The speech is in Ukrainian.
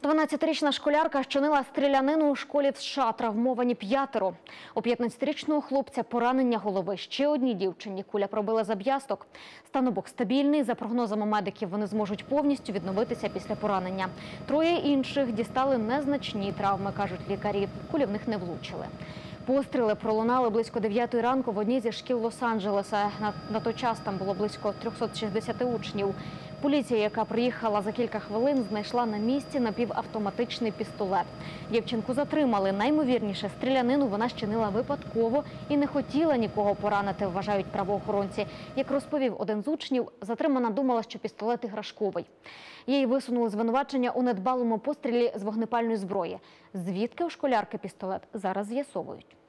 12-річна школярка щинила стрілянину у школі в США, травмовані 5. У 15-річного хлопця поранення голови. Ще одній дівчині куля пробила зап'ясток. Стан обох стабільний. За прогнозами медиків, вони зможуть повністю відновитися після поранення. 3 інших дістали незначні травми, кажуть лікарі. Кулі в них не влучили. Постріли пролунали близько 9 ранку в одній зі шкіл Лос-Анджелеса. На той час там було близько 360 учнів. Поліція, яка приїхала за кілька хвилин, знайшла на місці напівавтоматичний пістолет. Дівчинку затримали. Наймовірніше, стрілянину вона щинила випадково і не хотіла нікого поранити, вважають правоохоронці. Як розповів один з учнів, затримана думала, що пістолет іграшковий. Їй висунули звинувачення у недбалому пострілі з вогнепальної зброї. Звідки у школярки пістолет, зараз з'ясовують.